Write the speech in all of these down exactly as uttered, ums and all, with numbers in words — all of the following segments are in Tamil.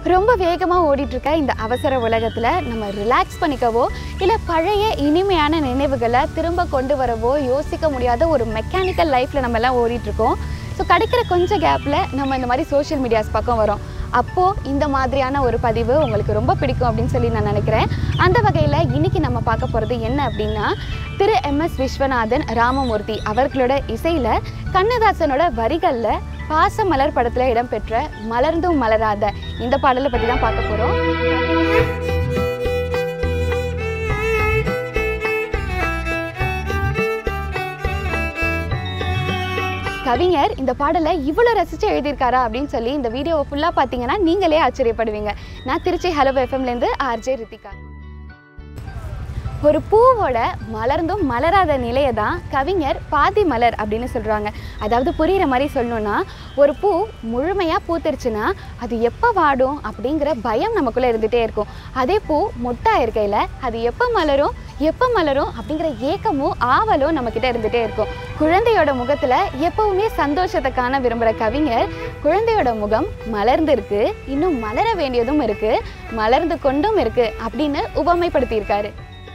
ரொம்ப வேகமாக ஓடிட்டுருக்க இந்த அவசர உலகத்தில் நம்ம ரிலாக்ஸ் பண்ணிக்கவோ இல்லை பழைய இனிமையான நினைவுகளை திரும்ப கொண்டு வரவோ யோசிக்க முடியாத ஒரு மெக்கானிக்கல் லைஃப்பில் நம்ம எல்லாம் ஓடிட்டுருக்கோம். ஸோ கிடைக்கிற கொஞ்சம் கேப்பில் நம்ம இந்த மாதிரி சோஷியல் மீடியாஸ் பக்கம் வரோம். அப்போது இந்த மாதிரியான ஒரு பதிவு உங்களுக்கு ரொம்ப பிடிக்கும் அப்படின்னு சொல்லி நான் நினைக்கிறேன். அந்த வகையில் இன்றைக்கி நம்ம பார்க்க போகிறது என்ன அப்படின்னா, திரு எம் எஸ் விஸ்வநாதன் ராமமூர்த்தி அவர்களோட இசையில் கண்ணதாசனோட வரிகளில் பாசமலர் படத்தில் இடம்பெற்ற மலர்ந்தும் மலராத இந்த பாடலை பற்றி தான் பார்க்க போகிறோம். கவிஞர் இந்த பாடலை இவ்வளோ ரசித்து எழுதியிருக்காரா அப்படின்னு சொல்லி இந்த வீடியோவை ஃபுல்லாக பார்த்தீங்கன்னா நீங்களே ஆச்சரியப்படுவீங்க. நான் திருச்சி ஹலோ எஃப்எம்லேருந்து ஆர்ஜே ரித்திகா. ஒரு பூவோட மலர்ந்தும் மலராத நிலையை தான் கவிஞர் பாதி மலர் அப்படின்னு சொல்கிறாங்க. அதாவது புரிகிற மாதிரி சொல்லணுன்னா, ஒரு பூ முழுமையாக பூத்துருச்சுன்னா அது எப்போ வாடும் அப்படிங்கிற பயம் நமக்குள்ளே இருந்துகிட்டே இருக்கும். அதே பூ மொட்டாக இருக்கையில் அது எப்போ மலரும் எப்போ மலரும் அப்படிங்கிற ஏக்கமும் ஆவலும் நம்மக்கிட்ட இருந்துகிட்டே இருக்கும். குழந்தையோட முகத்தில் எப்போவுமே சந்தோஷத்தை காண விரும்புகிற கவிஞர் குழந்தையோட முகம் மலர்ந்து இருக்கு, இன்னும் மலர வேண்டியதும் இருக்குது, மலர்ந்து கொண்டும் இருக்குது அப்படின்னு உவமைப்படுத்தியிருக்காரு.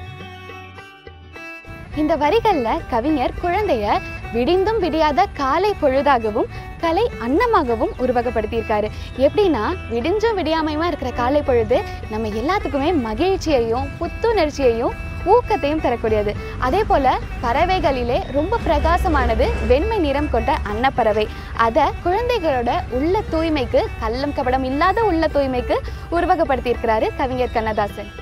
இந்த வரிகளில் கவிஞர் குழந்தைய விடிந்தும் விடியாத காலை பொழுதாகவும் கலை அன்னமாகவும் உருவகப்படுத்தியிருக்காரு. எப்படின்னா, விடிஞ்சும் விடியாமையுமா இருக்கிற காலை பொழுது நம்ம எல்லாத்துக்குமே மகிழ்ச்சியையும் புத்துணர்ச்சியையும் ஊக்கத்தையும் தரக்கூடியது. அதே போல பறவைகளிலே ரொம்ப பிரகாசமானது வெண்மை நிறம் கொண்ட அன்னப்பறவை. அதை குழந்தைகளோட உள்ள தூய்மைக்கு, கள்ளம் கபடம் இல்லாத உள்ள தூய்மைக்கு உருவகப்படுத்தியிருக்கிறாரு கவிஞர் கண்ணதாசன்.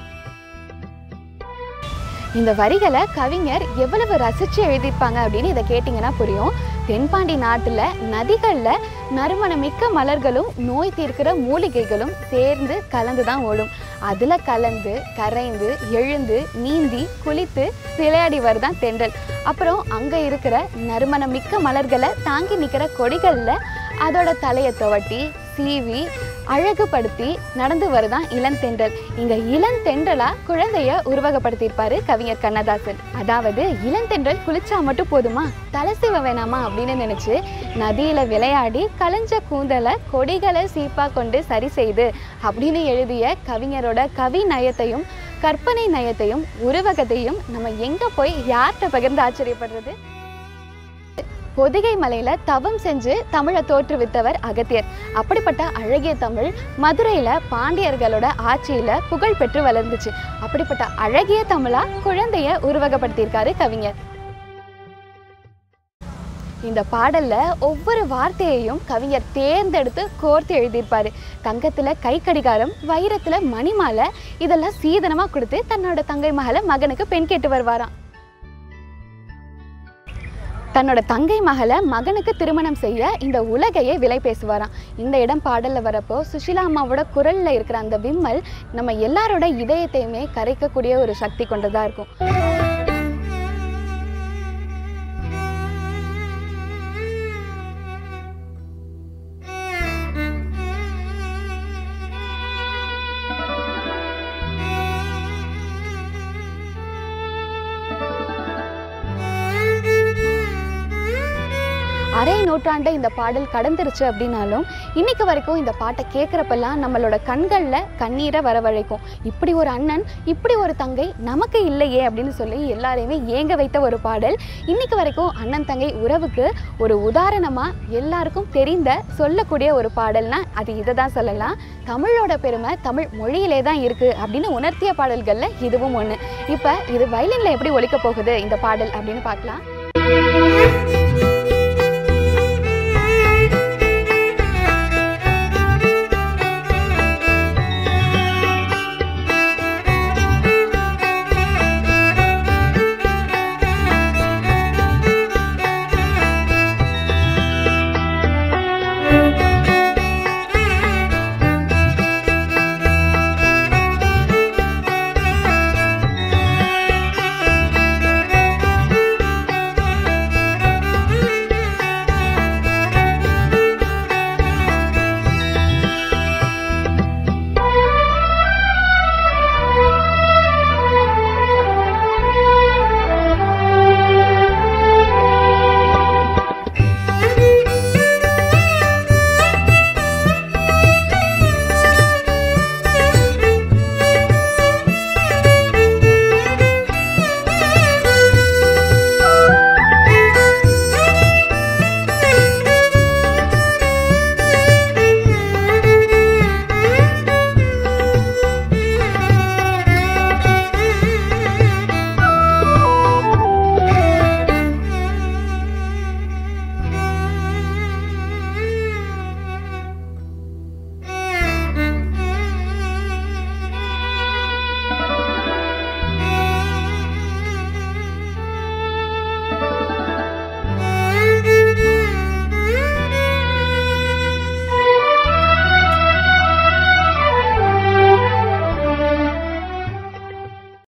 இந்த வரிகளை கவிஞர் எவ்வளவு ரசித்து எழுதியிருப்பாங்க அப்படின்னு இதை கேட்டிங்கன்னா புரியும். தென்பாண்டி நாட்டில் நதிகளில் நறுமணமிக்க மலர்களும் நோய் தீர்க்கிற மூலிகைகளும் சேர்ந்து கலந்து தான் ஓடும். அதில் கலந்து கரைந்து எழுந்து நீந்தி குளித்து விளையாடி வருதான் தென்றல். அப்புறம் அங்கே இருக்கிற நறுமணமிக்க மலர்களை தாங்கி நிற்கிற கொடிகளில் அதோட தலையை துவட்டி சீவி அழகுபடுத்தி நடந்து வருதான் இளந்தென்றல். இங்க இளந்தென்றலா குழந்தைய உருவகப்படுத்தியிருப்பாரு கவிஞர் கண்ணதாசன். அதாவது இளந்தென்றல் குளிச்சா மட்டும் போதுமா, தலை சீவ வேணாமா அப்படின்னு நினைச்சு நதியில விளையாடி கலைஞ்ச கூந்தலை கொடிகளை சீப்பா கொண்டு சரி செய்து அப்படின்னு எழுதிய கவிஞரோட கவி நயத்தையும் கற்பனை நயத்தையும் உருவகத்தையும் நம்ம எங்க போய் யார்கிட்ட பகிர்ந்து ஆச்சரியப்படுறது? பொதிகை மலையில தவம் செஞ்சு தமிழை தோற்றுவித்தவர் அகத்தியர். அப்படிப்பட்ட அழகிய தமிழ் மதுரையில பாண்டியர்களோட ஆட்சியில புகழ் பெற்று வளர்ந்துச்சு. அப்படிப்பட்ட அழகிய தமிழா குழந்தைய உருவகப்படுத்தியிருக்காரு கவிஞர். இந்த பாடல்ல ஒவ்வொரு வார்த்தையையும் கவிஞர் தேர்ந்தெடுத்து கோர்த்து எழுதியிருப்பாரு. தங்கத்துல கை கடிகாரம், வைரத்துல மணிமாலை இதெல்லாம் சீதனமா கொடுத்து தன்னோட தங்கை மகளை மகனுக்கு பெண் கேட்டு வருவாராம். தன்னோட தங்கை மகளை மகனுக்கு திருமணம் செய்ய இந்த உலகையே விலை பேசுவாராம். இந்த இடம் பாடலில் வரப்போ சுஷிலா அம்மாவோட குரலில் இருக்கிற அந்த விம்மல் நம்ம எல்லாரோட இதயத்தையுமே கரைக்கக்கூடிய ஒரு சக்தி கொண்டதாக இருக்கும். அரை நூற்றாண்டை இந்த பாடல் கடந்துருச்சு அப்படின்னாலும் இன்னைக்கு வரைக்கும் இந்த பாட்டை கேட்குறப்பெல்லாம் நம்மளோட கண்களில் கண்ணீரை வரவழைக்கும். இப்படி ஒரு அண்ணன், இப்படி ஒரு தங்கை நமக்கு இல்லையே அப்படின்னு சொல்லி எல்லாரையுமே ஏங்க வைத்த ஒரு பாடல். இன்னைக்கு வரைக்கும் அண்ணன் தங்கை உறவுக்கு ஒரு உதாரணமாக எல்லாருக்கும் தெரிந்த சொல்லக்கூடிய ஒரு பாடல்னா அது இதை தான் சொல்லலாம். தமிழோட பெருமை தமிழ் மொழியிலே தான் இருக்குது அப்படின்னு உணர்த்திய பாடல்களில் இதுவும் ஒன்று. இப்போ இது வயலினில் எப்படி ஒலிக்க போகுது இந்த பாடல் அப்படின்னு பார்க்கலாம்.